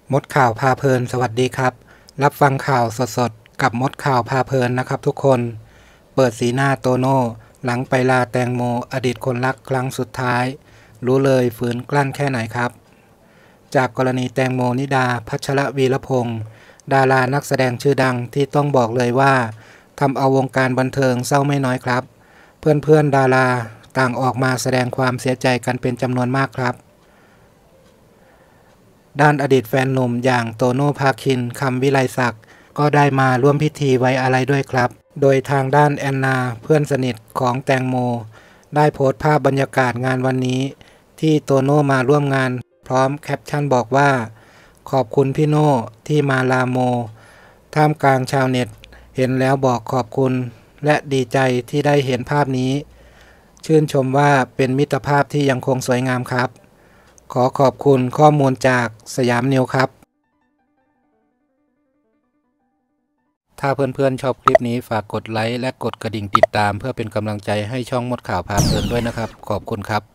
มดข่าวพาเพลินสวัสดีครับรับฟังข่าวสดๆกับมดข่าวพาเพลินนะครับทุกคนเปิดสีหน้าโตโน่หลังไปลาแตงโมอดีตคนรักครั้งสุดท้ายรู้เลยฝืนกลั้นแค่ไหนครับจากกรณีแตงโมนิดาพัชรวีรพงศ์ดารานักแสดงชื่อดังที่ต้องบอกเลยว่าทำเอาวงการบันเทิงเศร้าไม่น้อยครับเพื่อนๆดาราต่างออกมาแสดงความเสียใจกันเป็นจำนวนมากครับด้านอดีตแฟนหนุ่มอย่างโตโน่ภาคินคำวิไลศักดิ์ก็ได้มาร่วมพิธีไว้อาลัยด้วยครับโดยทางด้านแอนนาเพื่อนสนิทของแตงโมได้โพสต์ภาพบรรยากาศงานวันนี้ที่โตโน่มาร่วมงานพร้อมแคปชั่นบอกว่าขอบคุณพี่โน่ที่มาลาโมท่ามกลางชาวเน็ตเห็นแล้วบอกขอบคุณและดีใจที่ได้เห็นภาพนี้ชื่นชมว่าเป็นมิตรภาพที่ยังคงสวยงามครับขอขอบคุณข้อมูลจากสยามนิวครับถ้าเพื่อนๆชอบคลิปนี้ฝากกดไลค์และกดกระดิ่งติดตามเพื่อเป็นกำลังใจให้ช่องมดข่าวพาเพลินด้วยนะครับขอบคุณครับ